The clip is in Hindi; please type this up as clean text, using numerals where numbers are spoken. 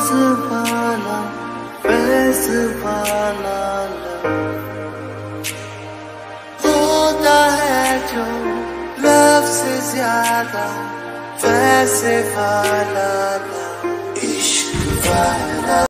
वाला फैज वाला होता है जो लव से ज्यादा वैसे वाला इश्क वाला।